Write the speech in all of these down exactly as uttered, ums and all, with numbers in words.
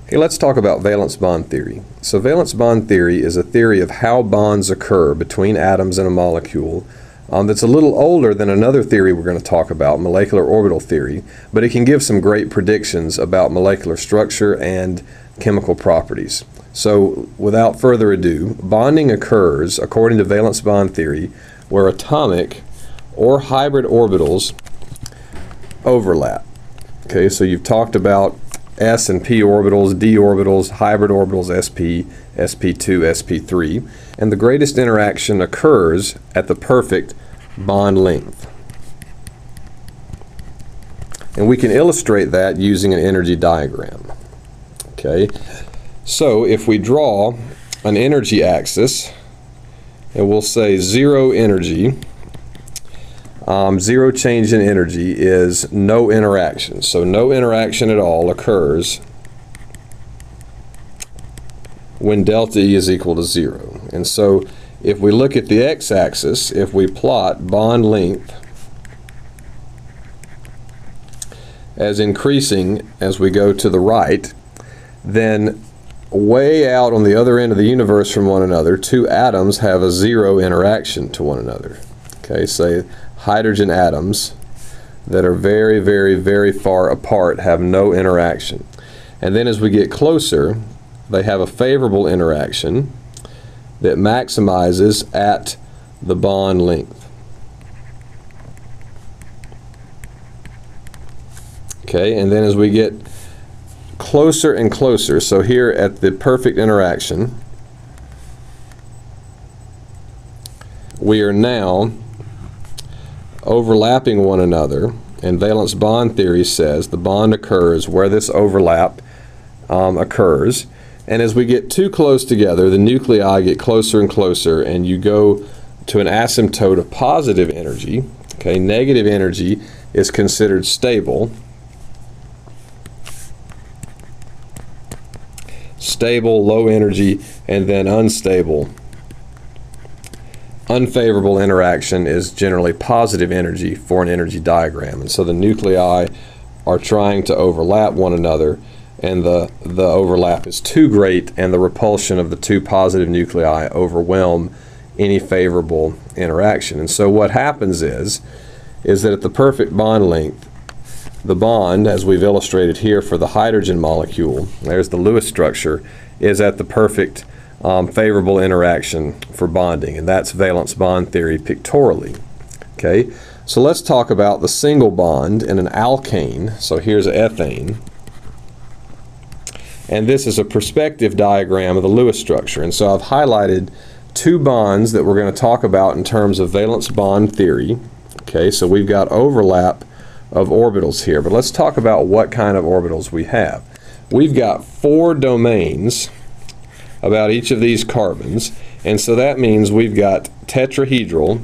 Okay, let's talk about valence bond theory. So valence bond theory is a theory of how bonds occur between atoms in a molecule um, that's a little older than another theory we're going to talk about, molecular orbital theory, but it can give some great predictions about molecular structure and chemical properties. So without further ado, bonding occurs, according to valence bond theory, where atomic or hybrid orbitals overlap. Okay, so you've talked about S and P orbitals, D orbitals, hybrid orbitals, S P, S P two, S P three, and the greatest interaction occurs at the perfect bond length. And we can illustrate that using an energy diagram. Okay, so if we draw an energy axis, and we'll say zero energy, Um, zero change in energy is no interaction. So no interaction at all occurs when delta E is equal to zero. And so if we look at the x-axis, if we plot bond length as increasing as we go to the right, then way out on the other end of the universe from one another, two atoms have a zero interaction to one another. Okay, say hydrogen atoms that are very, very, very far apart have no interaction. And then as we get closer, they have a favorable interaction that maximizes at the bond length. Okay, and then as we get closer and closer, so here at the perfect interaction, we are now overlapping one another, and valence bond theory says the bond occurs where this overlap um, occurs. And as we get too close together, the nuclei get closer and closer, and you go to an asymptote of positive energy. Okay, negative energy is considered stable. Stable, low energy, and then unstable. Unfavorable interaction is generally positive energy for an energy diagram. And so the nuclei are trying to overlap one another, and the, the overlap is too great, and the repulsion of the two positive nuclei overwhelm any favorable interaction. And so what happens is, is that at the perfect bond length, the bond, as we've illustrated here for the hydrogen molecule, there's the Lewis structure, is at the perfect Um, favorable interaction for bonding, and that's valence bond theory pictorially. Okay, so let's talk about the single bond in an alkane. So here's ethane, and this is a perspective diagram of the Lewis structure. And so I've highlighted two bonds that we're going to talk about in terms of valence bond theory. Okay, so we've got overlap of orbitals here, but let's talk about what kind of orbitals we have. We've got four domains about each of these carbons, and so that means we've got tetrahedral,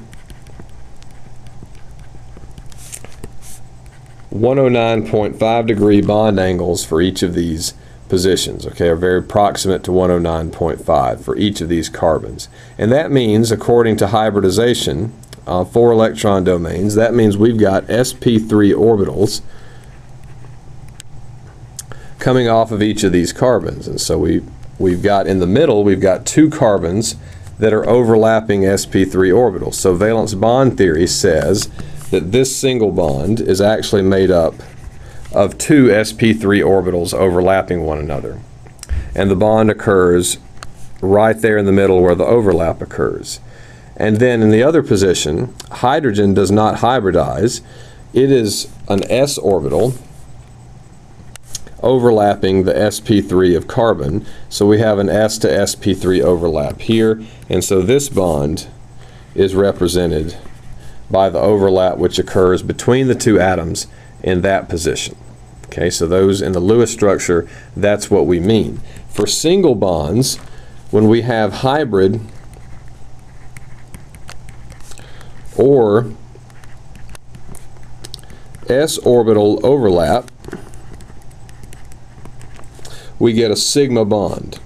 one oh nine point five degree bond angles for each of these positions, okay, are very proximate to one oh nine point five for each of these carbons. And that means, according to hybridization, uh, four electron domains, that means we've got S P three orbitals coming off of each of these carbons. And so we We've got in the middle, we've got two carbons that are overlapping S P three orbitals. So valence bond theory says that this single bond is actually made up of two S P three orbitals overlapping one another. And the bond occurs right there in the middle where the overlap occurs. And then in the other position, hydrogen does not hybridize. It is an S orbital overlapping the S P three of carbon. So we have an S to S P three overlap here, and so this bond is represented by the overlap which occurs between the two atoms in that position. Okay, so those in the Lewis structure, that's what we mean. For single bonds, when we have hybrid or S orbital overlap, we get a sigma bond.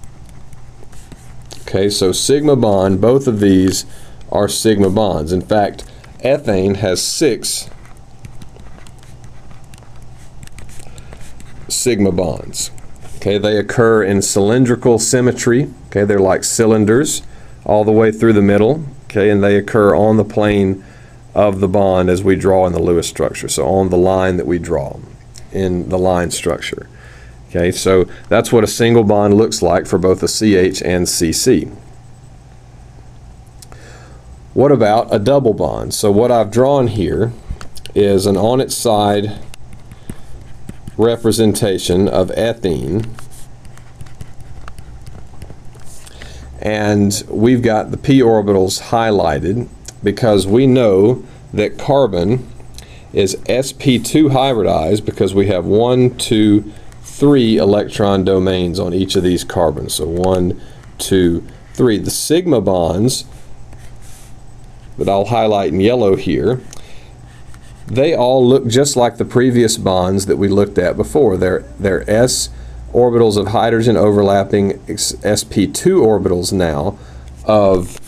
Okay, so sigma bond, both of these are sigma bonds. In fact, ethane has six sigma bonds. Okay, they occur in cylindrical symmetry. Okay, they're like cylinders all the way through the middle. Okay, and they occur on the plane of the bond as we draw in the Lewis structure. So on the line that we draw in the line structure. Okay, so that's what a single bond looks like for both a C H and C C. What about a double bond? So what I've drawn here is an on its side representation of ethene, and we've got the p orbitals highlighted because we know that carbon is s p two hybridized because we have one, two, three electron domains on each of these carbons. So one, two, three. The sigma bonds that I'll highlight in yellow here, they all look just like the previous bonds that we looked at before. They're, they're s orbitals of hydrogen overlapping s p two orbitals now of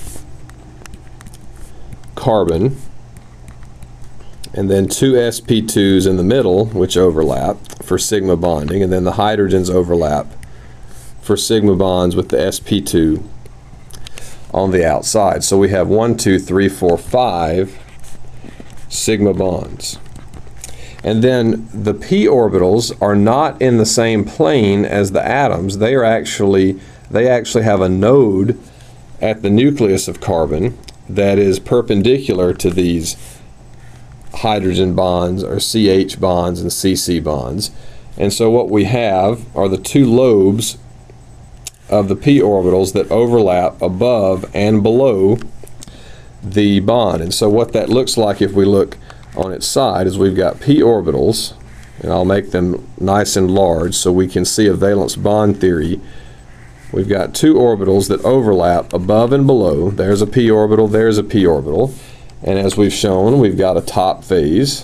carbon, and then two s p twos in the middle which overlap for sigma bonding, and then the hydrogens overlap for sigma bonds with the s p two on the outside. So we have one, two, three, four, five sigma bonds. And then the p orbitals are not in the same plane as the atoms. They are actually, they actually have a node at the nucleus of carbon that is perpendicular to these hydrogen bonds or C H bonds and C C bonds. And so what we have are the two lobes of the p orbitals that overlap above and below the bond. And so what that looks like if we look on its side is we've got p orbitals, and I'll make them nice and large so we can see a valence bond theory. We've got two orbitals that overlap above and below. There's a p orbital, there's a p orbital, and as we've shown, we've got a top phase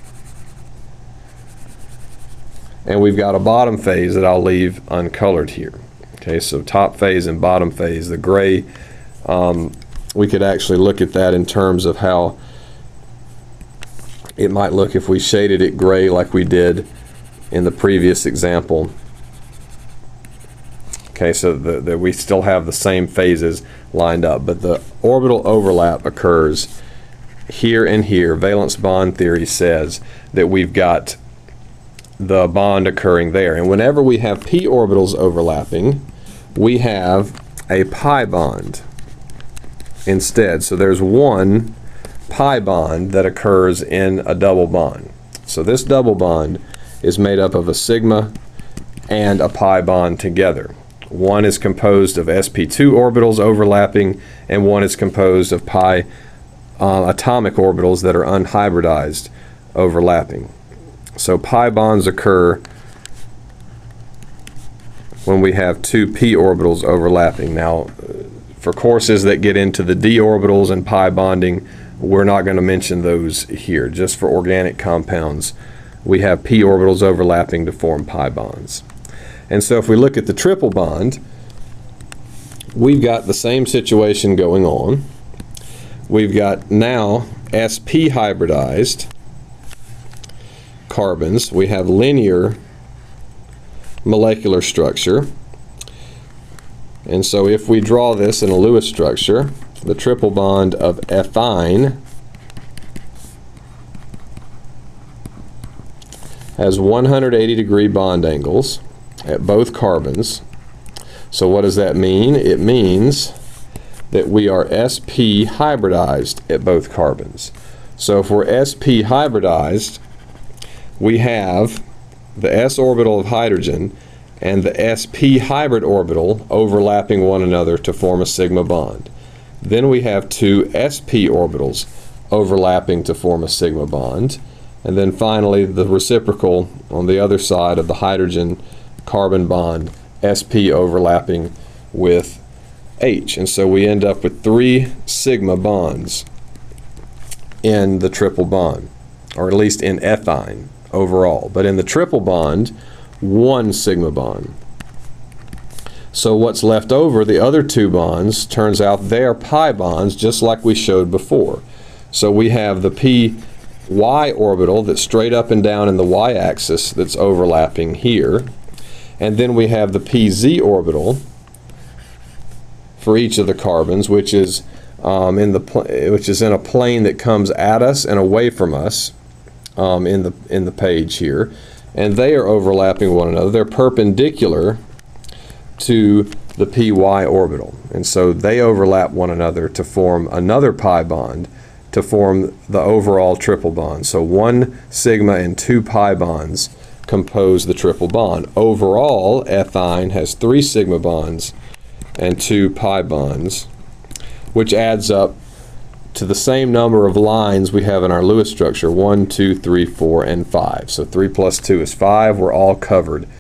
and we've got a bottom phase that I'll leave uncolored here. Okay, so top phase and bottom phase. The gray, um, we could actually look at that in terms of how it might look if we shaded it gray like we did in the previous example. Okay, so that we still have the same phases lined up, but the orbital overlap occurs here and here. Valence bond theory says that we've got the bond occurring there, and whenever we have p orbitals overlapping, we have a pi bond instead. So there's one pi bond that occurs in a double bond. So this double bond is made up of a sigma and a pi bond together. One is composed of s p two orbitals overlapping, and one is composed of pi uh, atomic orbitals that are unhybridized overlapping. So pi bonds occur when we have two p orbitals overlapping. Now, for courses that get into the d orbitals and pi bonding, we're not going to mention those here. Just for organic compounds, we have p orbitals overlapping to form pi bonds. And so if we look at the triple bond, we've got the same situation going on. We've got now sp hybridized carbons. We have linear molecular structure. And so if we draw this in a Lewis structure, the triple bond of ethane has one hundred eighty degree bond angles at both carbons. So what does that mean? It means that we are sp hybridized at both carbons. So if we're sp hybridized, we have the s orbital of hydrogen and the sp hybrid orbital overlapping one another to form a sigma bond. Then we have two sp orbitals overlapping to form a sigma bond. And then finally the reciprocal on the other side of the hydrogen carbon bond, sp overlapping with H. And so we end up with three sigma bonds in the triple bond, or at least in ethane overall. But in the triple bond, one sigma bond. So what's left over, the other two bonds, turns out they're pi bonds just like we showed before. So we have the p y orbital that's straight up and down in the y-axis that's overlapping here. And then we have the P Z orbital for each of the carbons, which is um, in the which is in a plane that comes at us and away from us um, in the in the page here, and they are overlapping one another. They're perpendicular to the P Y orbital, and so they overlap one another to form another pi bond to form the overall triple bond. So one sigma and two pi bonds compose the triple bond. Overall, ethine has three sigma bonds and two pi bonds, which adds up to the same number of lines we have in our Lewis structure, one, two, three, four, and five. So three plus two is five. We're all covered